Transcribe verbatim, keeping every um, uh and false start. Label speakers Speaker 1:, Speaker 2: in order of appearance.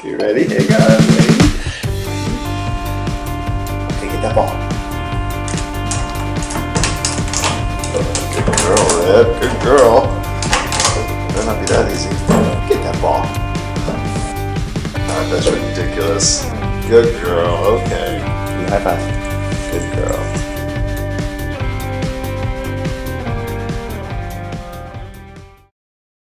Speaker 1: You ready? Hey guys, ready? Okay, get that ball. Good girl, Rip. Good girl. Better not be that easy. Get that ball. Oh, that's ridiculous. Good girl. Okay. High five. Good girl.